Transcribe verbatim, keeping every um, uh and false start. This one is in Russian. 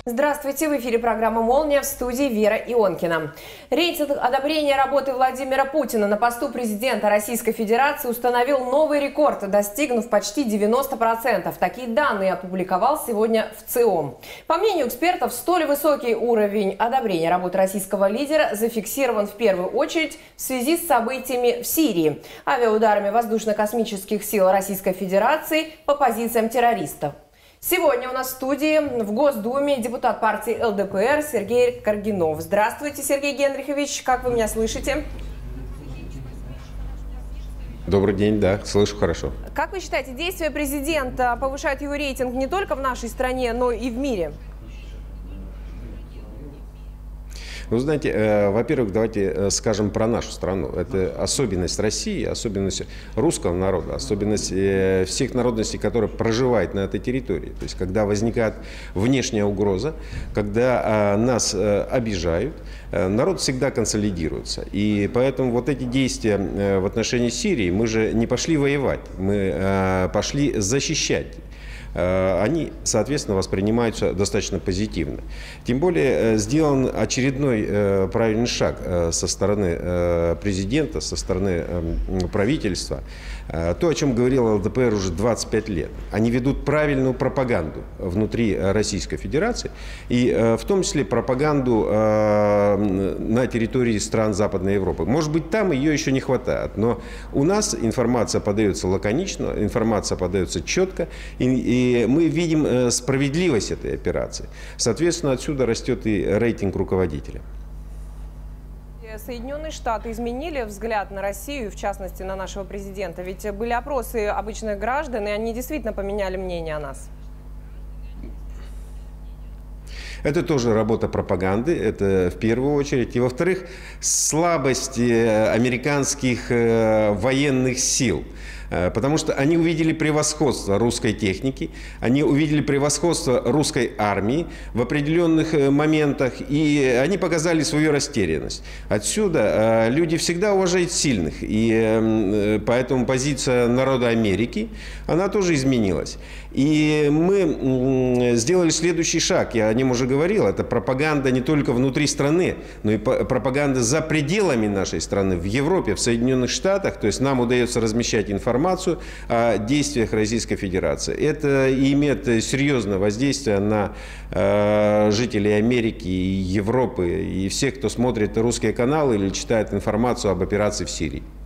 Здравствуйте, в эфире программа «Молния», в студии Вера Ионкина. Рейтинг одобрения работы Владимира Путина на посту президента Российской Федерации установил новый рекорд, достигнув почти девяноста процентов. Такие данные опубликовал сегодня ВЦИОМ. По мнению экспертов, столь высокий уровень одобрения работы российского лидера зафиксирован в первую очередь в связи с событиями в Сирии, авиаударами воздушно-космических сил Российской Федерации по позициям террористов. Сегодня у нас в студии в Госдуме депутат партии ЛДПР Сергей Каргинов. Здравствуйте, Сергей Генрихович, как вы меня слышите? Добрый день, да, слышу хорошо. Как вы считаете, действия президента повышают его рейтинг не только в нашей стране, но и в мире? Вы знаете, э, во-первых, давайте скажем про нашу страну. Это особенность России, особенность русского народа, особенность э, всех народностей, которые проживают на этой территории. То есть, когда возникает внешняя угроза, когда э, нас э, обижают, э, народ всегда консолидируется. И поэтому вот эти действия э, в отношении Сирии, мы же не пошли воевать, мы э, пошли защищать. Они, соответственно, воспринимаются достаточно позитивно. Тем более сделан очередной правильный шаг со стороны президента, со стороны правительства. То, о чем говорил ЛДПР уже двадцать пять лет. Они ведут правильную пропаганду внутри Российской Федерации, и в том числе пропаганду на территории стран Западной Европы. Может быть, там ее еще не хватает, но у нас информация подается лаконично, информация подается четко, и И мы видим справедливость этой операции. Соответственно, отсюда растет и рейтинг руководителя. Соединенные Штаты изменили взгляд на Россию, в частности, на нашего президента. Ведь были опросы обычных граждан, и они действительно поменяли мнение о нас. Это тоже работа пропаганды, это в первую очередь. И во-вторых, слабость американских военных сил. Потому что они увидели превосходство русской техники, они увидели превосходство русской армии в определенных моментах, и они показали свою растерянность. Отсюда люди всегда уважают сильных, и поэтому позиция народа Америки, она тоже изменилась. И мы сделали следующий шаг, я о нем уже говорил, это пропаганда не только внутри страны, но и пропаганда за пределами нашей страны, в Европе, в Соединенных Штатах, то есть нам удается размещать информацию, информацию о действиях Российской Федерации. Это имеет серьезное воздействие на э, жителей Америки, и Европы и всех, кто смотрит русские каналы или читает информацию об операции в Сирии.